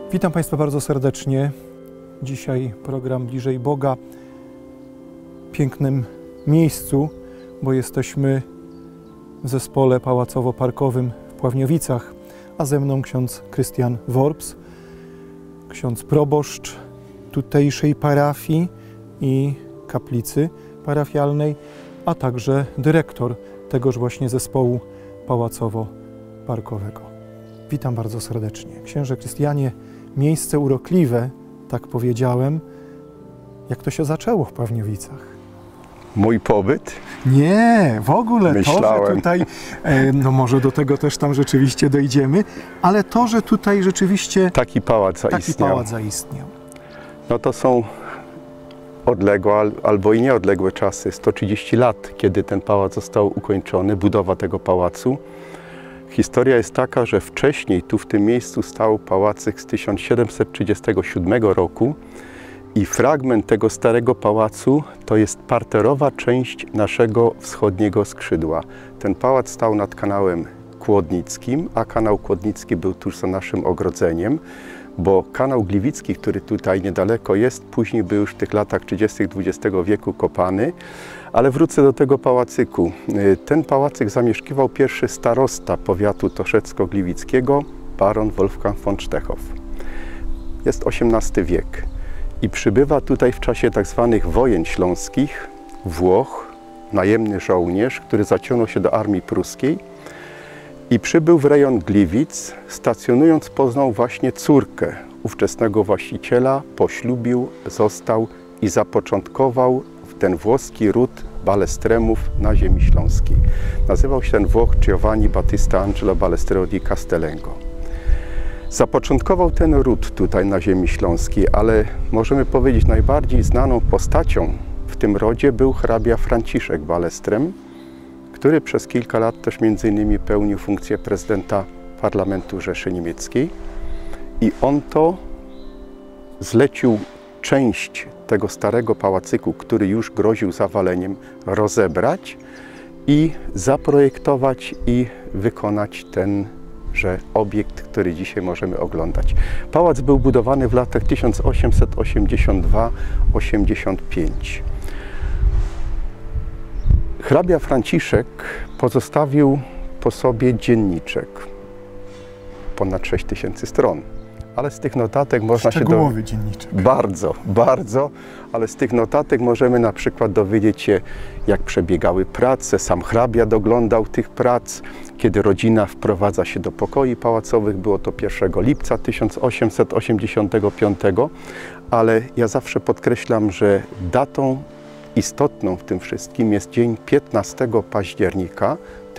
Witam Państwa bardzo serdecznie. Dzisiaj program Bliżej Boga. W pięknym miejscu, bo jesteśmy w zespole pałacowo-parkowym w Pławniowicach, a ze mną ksiądz Krystian Worps, ksiądz proboszcz tutejszej parafii i kaplicy parafialnej, a także dyrektor tegoż właśnie zespołu pałacowo-parkowego. Witam bardzo serdecznie. Księże Krystianie, miejsce urokliwe, tak powiedziałem. Jak to się zaczęło w Pławniowicach? Mój pobyt? Nie, w ogóle Myślałem. to, że tutaj, no może do tego też tam rzeczywiście dojdziemy, ale to, że tutaj rzeczywiście Taki pałac zaistniał. No to są odległe albo i nieodległe czasy, 130 lat, kiedy ten pałac został ukończony, budowa tego pałacu. Historia jest taka, że wcześniej tu w tym miejscu stał pałacyk z 1737 roku i fragment tego starego pałacu to jest parterowa część naszego wschodniego skrzydła. Ten pałac stał nad kanałem Kłodnickim, a kanał Kłodnicki był tuż za naszym ogrodzeniem, bo kanał Gliwicki, który tutaj niedaleko jest, później był już w tych latach 30. XX wieku kopany. Ale wrócę do tego pałacyku. Ten pałacyk zamieszkiwał pierwszy starosta powiatu toszecko-gliwickiego, baron Wolfgang von Stechow. Jest XVIII wiek i przybywa tutaj w czasie tzw. wojen śląskich Włoch, najemny żołnierz, który zaciągnął się do armii pruskiej i przybył w rejon Gliwic, stacjonując poznał właśnie córkę ówczesnego właściciela, poślubił, został i zapoczątkował ten włoski ród Balestremów na ziemi śląskiej. Nazywał się ten Włoch Giovanni Battista Angelo Balestrero di Castellengo. Zapoczątkował ten ród tutaj na ziemi śląskiej, ale możemy powiedzieć najbardziej znaną postacią w tym rodzie był hrabia Franciszek Balestrem, który przez kilka lat też między innymi pełnił funkcję prezydenta Parlamentu Rzeszy Niemieckiej i on to zlecił część tego starego pałacyku, który już groził zawaleniem, rozebrać i zaprojektować i wykonać tenże obiekt, który dzisiaj możemy oglądać. Pałac był budowany w latach 1882-85. Hrabia Franciszek pozostawił po sobie dzienniczek, ponad 6000 stron. Ale z tych notatek można się Szczegółowy dzienniczek. Bardzo, ale z tych notatek możemy na przykład dowiedzieć się, jak przebiegały prace, sam hrabia doglądał tych prac, kiedy rodzina wprowadza się do pokoi pałacowych, było to 1 lipca 1885, ale ja zawsze podkreślam, że datą istotną w tym wszystkim jest dzień 15 października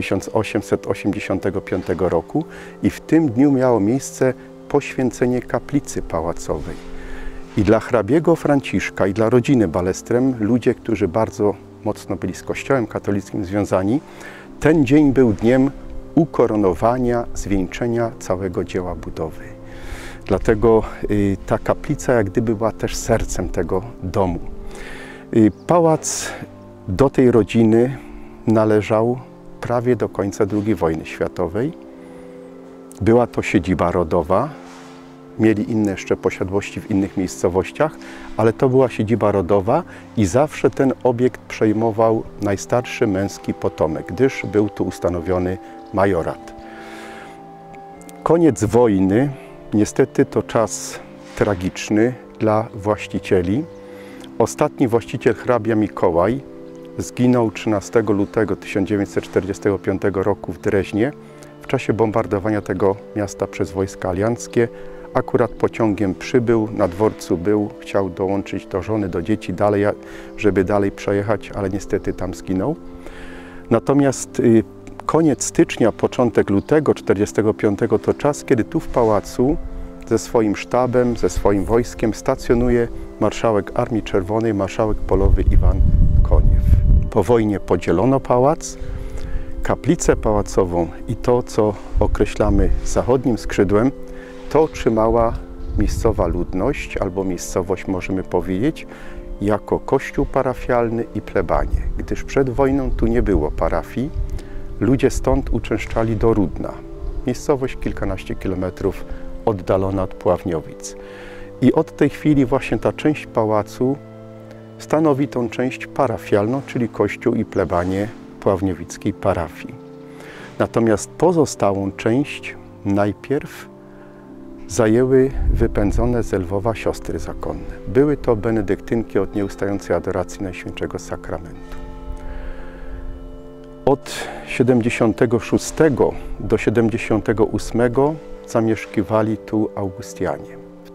1885 roku i w tym dniu miało miejsce poświęcenie kaplicy pałacowej. I dla hrabiego Franciszka i dla rodziny Balestrem, ludzie, którzy bardzo mocno byli z Kościołem katolickim związani, ten dzień był dniem ukoronowania, zwieńczenia całego dzieła budowy. Dlatego ta kaplica jak gdyby była też sercem tego domu. Pałac do tej rodziny należał prawie do końca II wojny światowej. Była to siedziba rodowa, mieli inne jeszcze posiadłości w innych miejscowościach, ale to była siedziba rodowa i zawsze ten obiekt przejmował najstarszy męski potomek, gdyż był tu ustanowiony majorat. Koniec wojny, niestety to czas tragiczny dla właścicieli. Ostatni właściciel hrabia Mikołaj zginął 13 lutego 1945 roku w Dreźnie, w czasie bombardowania tego miasta przez wojska alianckie. Akurat pociągiem przybył, na dworcu był, chciał dołączyć do żony, do dzieci dalej, żeby dalej przejechać, ale niestety tam zginął. Natomiast koniec stycznia, początek lutego 1945 to czas, kiedy tu w pałacu ze swoim sztabem, ze swoim wojskiem stacjonuje marszałek Armii Czerwonej, marszałek polowy Iwan Koniew. Po wojnie podzielono pałac, kaplicę pałacową i to, co określamy zachodnim skrzydłem, to otrzymała miejscowa ludność, albo miejscowość możemy powiedzieć, jako kościół parafialny i plebanie. Gdyż przed wojną tu nie było parafii, ludzie stąd uczęszczali do Rudna. Miejscowość kilkanaście kilometrów oddalona od Puławniowic. I od tej chwili właśnie ta część pałacu stanowi tą część parafialną, czyli kościół i plebanie puławniowickiej parafii. Natomiast pozostałą część najpierw zajęły wypędzone z Lwowa siostry zakonne. Były to benedyktynki od nieustającej adoracji Najświętszego Sakramentu. Od 76 do 78 zamieszkiwali tu Augustianie. W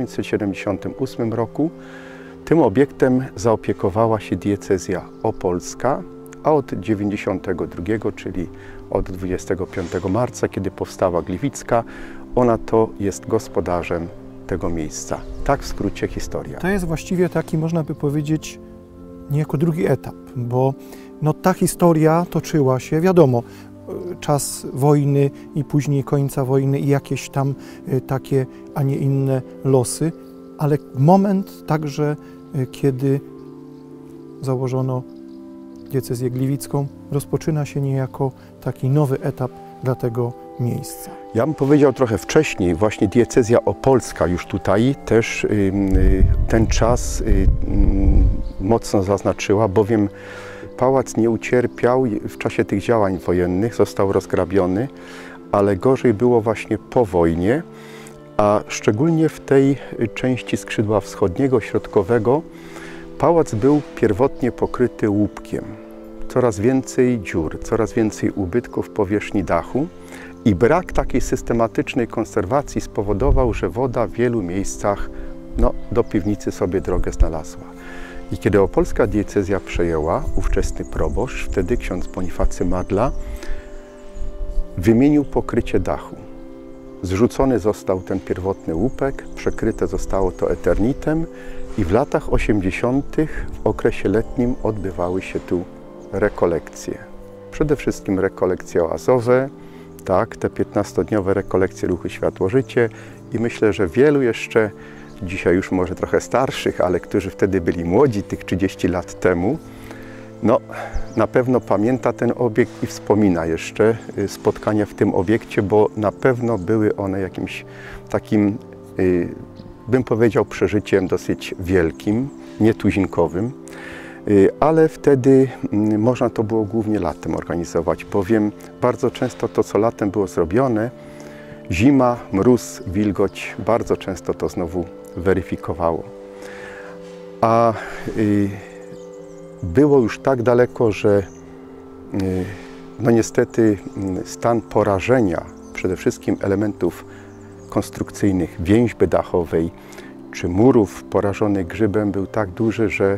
1978 roku tym obiektem zaopiekowała się diecezja opolska, a od 92, czyli od 25 marca, kiedy powstała Gliwicka, ona to jest gospodarzem tego miejsca. Tak w skrócie historia. To jest właściwie taki, można by powiedzieć, niejako drugi etap, bo no, ta historia toczyła się, wiadomo, czas wojny i później końca wojny i jakieś tam takie, a nie inne losy, ale moment także, kiedy założono diecezję gliwicką, rozpoczyna się niejako taki nowy etap dla tego miejsca. Ja bym powiedział trochę wcześniej, właśnie diecezja opolska już tutaj też ten czas mocno zaznaczyła, bowiem pałac nie ucierpiał w czasie tych działań wojennych, został rozgrabiony, ale gorzej było właśnie po wojnie, a szczególnie w tej części skrzydła wschodniego, środkowego, pałac był pierwotnie pokryty łupkiem. Coraz więcej dziur, coraz więcej ubytków w powierzchni dachu i brak takiej systematycznej konserwacji spowodował, że woda w wielu miejscach do piwnicy sobie drogę znalazła. I kiedy opolska diecezja przejęła, ówczesny proboszcz, wtedy ksiądz Bonifacy Madla, wymienił pokrycie dachu. Zrzucony został ten pierwotny łupek, przekryte zostało to eternitem i w latach 80. w okresie letnim odbywały się tu rekolekcje. Przede wszystkim rekolekcje oazowe, tak, te 15-dniowe rekolekcje Ruchy Światło-Życie i myślę, że wielu jeszcze, dzisiaj już może trochę starszych, ale którzy wtedy byli młodzi, tych 30 lat temu, na pewno pamięta ten obiekt i wspomina jeszcze spotkania w tym obiekcie, bo na pewno były one jakimś takim, bym powiedział, przeżyciem dosyć wielkim, nietuzinkowym, ale wtedy można to było głównie latem organizować, bowiem bardzo często to, co latem było zrobione, zima, mróz, wilgoć bardzo często to znowu weryfikowało. A było już tak daleko, że niestety stan porażenia przede wszystkim elementów konstrukcyjnych, więźby dachowej czy murów porażonych grzybem był tak duży, że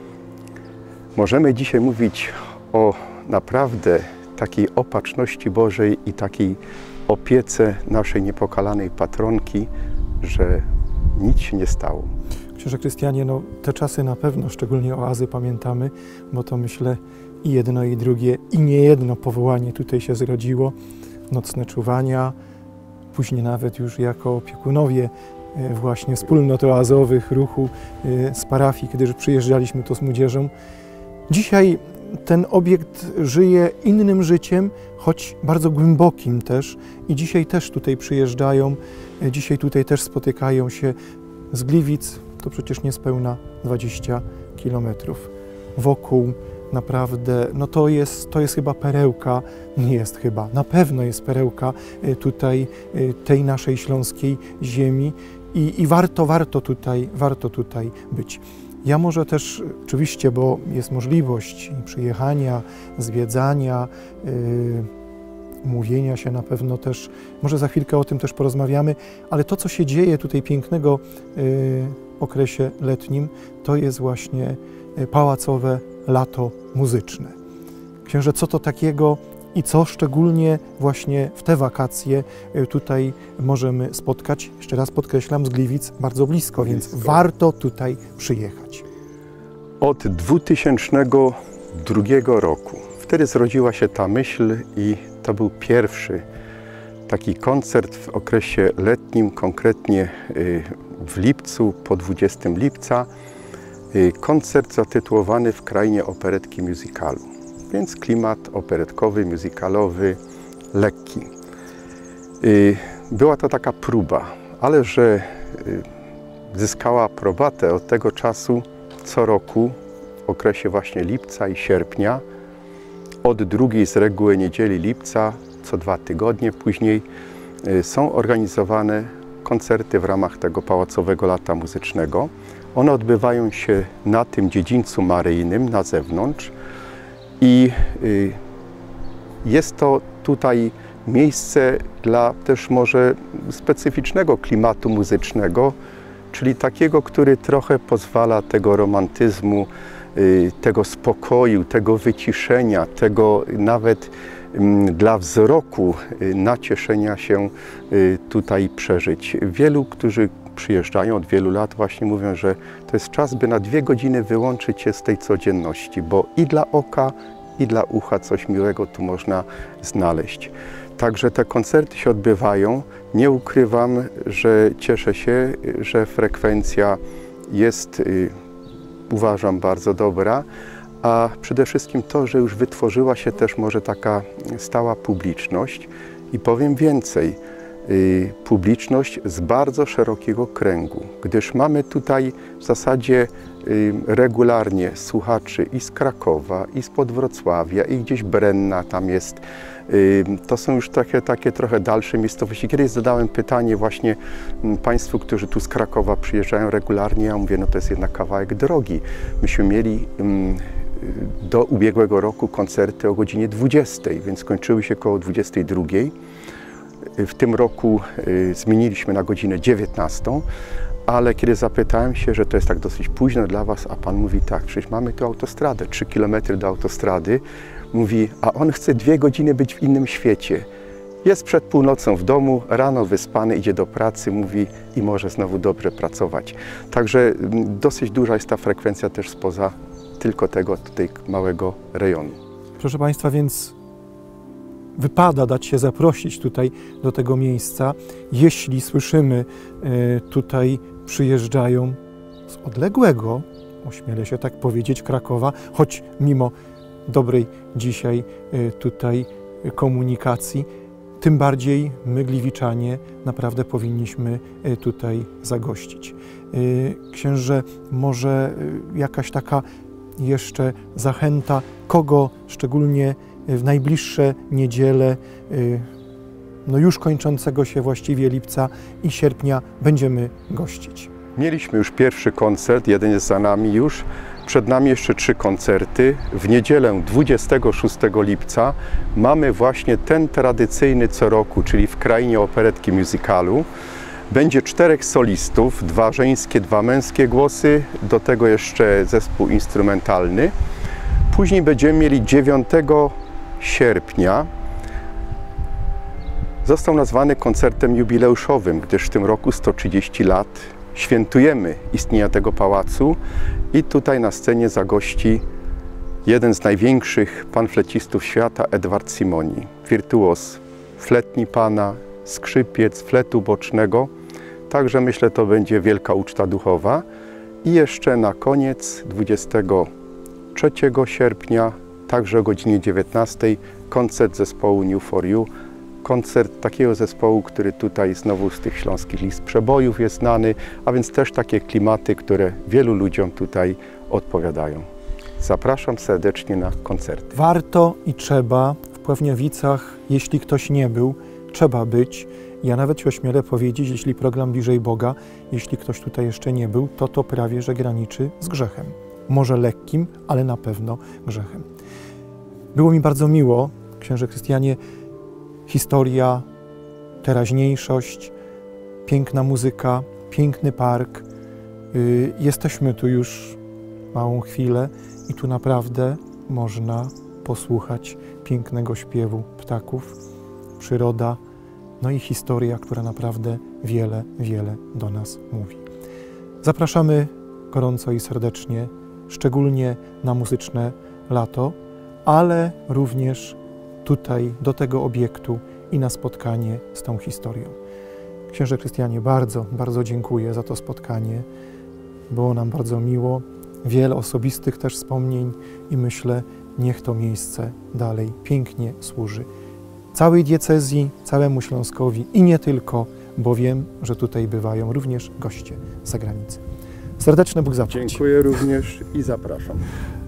możemy dzisiaj mówić o naprawdę takiej opatrzności Bożej i takiej opiece naszej niepokalanej patronki, że nic się nie stało. Księże Krystianie, te czasy na pewno, szczególnie oazy, pamiętamy, bo to myślę i jedno, i drugie, i niejedno powołanie tutaj się zrodziło. Nocne czuwania, później nawet już jako opiekunowie właśnie wspólnot oazowych, ruchu z parafii, kiedy już przyjeżdżaliśmy to z młodzieżą. Dzisiaj ten obiekt żyje innym życiem, choć bardzo głębokim też i dzisiaj też tutaj przyjeżdżają, dzisiaj tutaj też spotykają się z Gliwic, to przecież niespełna 20 kilometrów. Wokół naprawdę, to jest chyba perełka, nie jest chyba, na pewno jest perełka tutaj tej naszej śląskiej ziemi i warto tutaj być. Ja może też, oczywiście, bo jest możliwość przyjechania, zwiedzania, umówienia się na pewno też, może za chwilkę o tym też porozmawiamy, ale to, co się dzieje tutaj pięknego w okresie letnim, to jest właśnie pałacowe lato muzyczne. Księże, co to takiego i co szczególnie właśnie w te wakacje tutaj możemy spotkać? Jeszcze raz podkreślam, z Gliwic bardzo blisko, więc warto tutaj przyjechać. Od 2002 roku, wtedy zrodziła się ta myśl i to był pierwszy taki koncert w okresie letnim, konkretnie w lipcu, po 20 lipca, koncert zatytułowany W krainie operetki musicalu. Więc klimat operetkowy, musicalowy, lekki. Była to taka próba ale że zyskała aprobatę od tego czasu co roku w okresie właśnie lipca i sierpnia, od drugiej z reguły niedzieli lipca, co 2 tygodnie później, są organizowane koncerty w ramach tego Pałacowego Lata Muzycznego. One odbywają się na tym dziedzińcu maryjnym, na zewnątrz i jest to tutaj miejsce dla też może specyficznego klimatu muzycznego, czyli takiego, który trochę pozwala tego romantyzmu, tego spokoju, tego wyciszenia, tego nawet dla wzroku nacieszenia się tutaj przeżyć. Wielu, którzy przyjeżdżają od wielu lat, właśnie mówią, że to jest czas, by na 2 godziny wyłączyć się z tej codzienności, bo i dla oka, i dla ucha coś miłego tu można znaleźć. Także te koncerty się odbywają. Nie ukrywam, że cieszę się, że frekwencja jest, uważam, bardzo dobra, a przede wszystkim to, że już wytworzyła się też może taka stała publiczność i powiem więcej, publiczność z bardzo szerokiego kręgu, gdyż mamy tutaj w zasadzie regularnie słuchaczy i z Krakowa, i spod Wrocławia, i gdzieś Brenna tam jest. To są już takie trochę dalsze miejscowości. Kiedyś zadałem pytanie właśnie Państwu, którzy tu z Krakowa przyjeżdżają regularnie, ja mówię, no to jest jednak kawałek drogi. Myśmy mieli do ubiegłego roku koncerty o godzinie 20, więc kończyły się około 22. W tym roku zmieniliśmy na godzinę 19, ale kiedy zapytałem się, że to jest tak dosyć późno dla Was, a Pan mówi tak, przecież mamy tu autostradę, 3 km do autostrady, mówi, a on chce 2 godziny być w innym świecie. Jest przed północą w domu, rano wyspany, idzie do pracy, mówi i może znowu dobrze pracować. Także dosyć duża jest ta frekwencja też spoza tylko tego tutaj małego rejonu. Proszę Państwa, więc wypada dać się zaprosić tutaj do tego miejsca, jeśli słyszymy tutaj przyjeżdżają z odległego, ośmielę się tak powiedzieć, Krakowa, choć mimo dobrej dzisiaj tutaj komunikacji, tym bardziej my, gliwiczanie, naprawdę powinniśmy tutaj zagościć. Księże, może jakaś taka jeszcze zachęta, kogo szczególnie w najbliższe niedziele, no już kończącego się właściwie lipca i sierpnia będziemy gościć. Mieliśmy już pierwszy koncert, jeden jest za nami już. Przed nami jeszcze 3 koncerty. W niedzielę 26 lipca mamy właśnie ten tradycyjny co roku, czyli w krainie operetki musicalu. Będzie 4 solistów, 2 żeńskie, 2 męskie głosy, do tego jeszcze zespół instrumentalny. Później będziemy mieli 9 sierpnia. Został nazwany koncertem jubileuszowym, gdyż w tym roku 130 lat świętujemy istnienia tego pałacu i tutaj na scenie zagości jeden z największych panflecistów świata, Edward Simoni, wirtuos fletni pana, skrzypiec, fletu bocznego. Także myślę, to będzie wielka uczta duchowa. I jeszcze na koniec 23 sierpnia, także o godzinie 19, koncert zespołu New For You. Koncert takiego zespołu, który tutaj znowu z tych śląskich list przebojów jest znany, a więc też takie klimaty, które wielu ludziom tutaj odpowiadają. Zapraszam serdecznie na koncerty. Warto i trzeba w Pławniowicach, jeśli ktoś nie był, trzeba być. Ja nawet się ośmielę powiedzieć, jeśli program Bliżej Boga, jeśli ktoś tutaj jeszcze nie był, to prawie że graniczy z grzechem. Może lekkim, ale na pewno grzechem. Było mi bardzo miło, księże Krystianie, historia, teraźniejszość, piękna muzyka, piękny park. Jesteśmy tu już małą chwilę i tu naprawdę można posłuchać pięknego śpiewu ptaków, przyroda, no i historia, która naprawdę wiele, wiele do nas mówi. Zapraszamy gorąco i serdecznie, szczególnie na muzyczne lato, ale również tutaj, do tego obiektu i na spotkanie z tą historią. Księże Krystianie, bardzo, bardzo dziękuję za to spotkanie. Było nam bardzo miło, wiele osobistych też wspomnień i myślę, niech to miejsce dalej pięknie służy całej diecezji, całemu Śląskowi i nie tylko, bo wiem, że tutaj bywają również goście z zagranicy. Serdeczny Bóg zapłać. Dziękuję również i zapraszam.